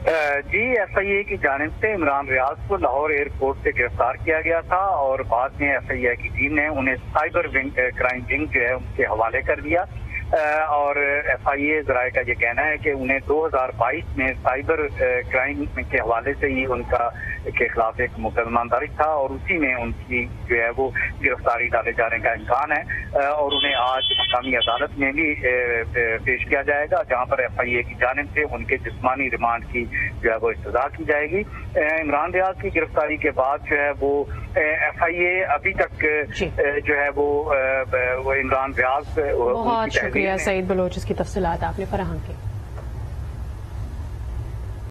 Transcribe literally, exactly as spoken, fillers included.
Ji, F I ए की जानिब से इमरान रियाज को लाहौर एयरपोर्ट से गिरफ्तार किया गया था और बाद में एफ आई ए की टीम ने उन्हें साइबर विंग क्राइम विंग जो है उनके हवाले कर दिया। और एफ आई ए जराये का ये कहना है कि उन्हें दो हजार बाईस में साइबर क्राइम के हवाले से ही उनका के खिलाफ एक मुकदमा दर्ज था और उसी में उनकी जो है वो गिरफ्तारी डाले जाने का इम्कान है और उन्हें आज मकामी अदालत में भी पेश किया जाएगा, जहां पर एफ आई ए की जानिब से उनके जिस्मानी रिमांड की जो है वो इस्तदा की जाएगी। इमरान रियाज की गिरफ्तारी के बाद जो है वो एफ आई ए अभी तक जो है वो वो इमरान रियाज बहुत शुक्रिया सईद बलोच, इसकी तफसीलात आपने फराहम की।